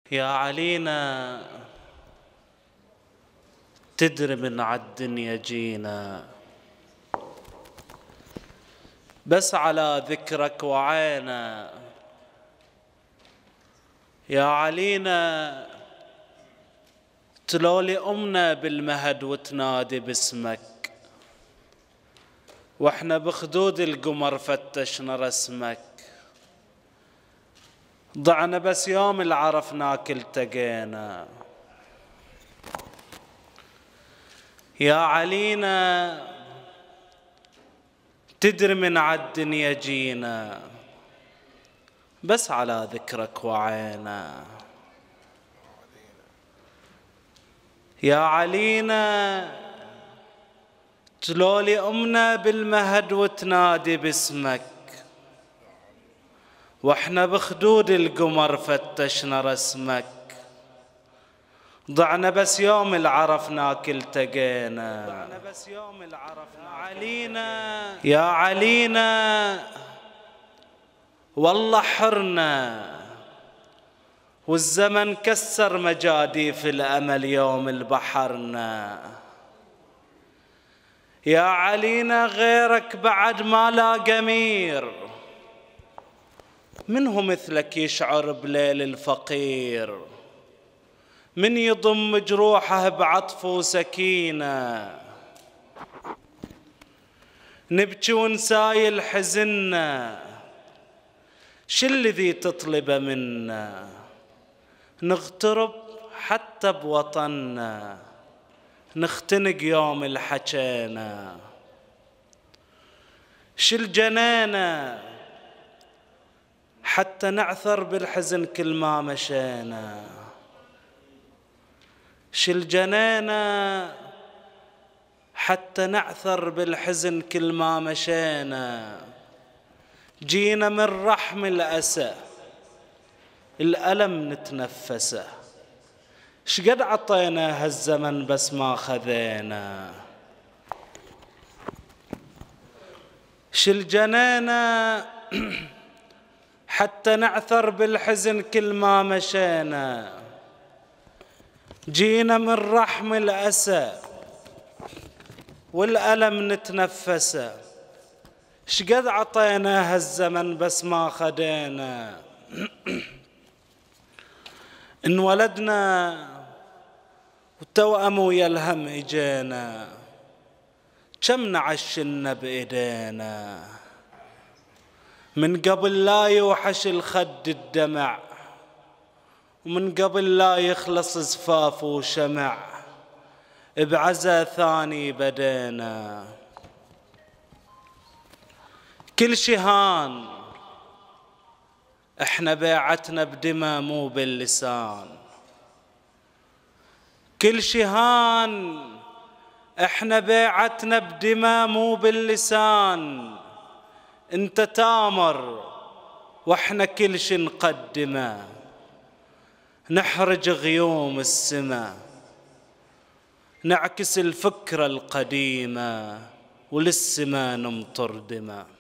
يا علينا تدري من عالدنيا جينا، بس على ذكرك وعينا. يا علينا تلولي أمنا بالمهد وتنادي باسمك، واحنا بخدود القمر فتشنا رسمك. ضعنا بس يوم العرفناك التقينا. يا علينا تدري من عالدنيا جينا، بس على ذكرك وعينا. يا علينا تلولي أمنا بالمهد وتنادي باسمك، واحنا بخدود القمر فتشنا رسمك. ضعنا بس يوم العرفناك التقينا. يا علينا والله حرنا، والزمن كسر مجاديف الأمل يوم البحرنا. يا علينا غيرك بعد ما لا قمير، منه مثلك يشعر بليل الفقير، من يضم جروحه بعطف وسكينة. نبكي ونسايل حزنا، شو الذي تطلبه منا؟ نغترب حتى بوطننا، نختنق يوم الحجينا. شو الجنينا حتى نعثر بالحزن كل ما مشينا. شو الجنينا حتى نعثر بالحزن كل ما مشينا. جينا من رحم الأسى الألم نتنفسه، شقد عطينا هالزمن بس ما خذينا. شو الجنينا حتى نعثر بالحزن كل ما مشينا. جينا من رحم الأسى والألم نتنفسه، شقد عطينا هالزمن بس ما خدينا. انولدنا والتوأم ويا الهم اجينا، كم نعشنا بايدينا. من قبل لا يوحش الخد الدمع، ومن قبل لا يخلص زفاف وشمع، بعزا ثاني بدينا. كل شي هان احنا بيعتنا بدمى مو باللسان. كل شي هان احنا بيعتنا بدمى مو باللسان. انت تامر واحنا كل شي نقدمه، نحرج غيوم السما، نعكس الفكرة القديمة، وللسما نمطر دماء.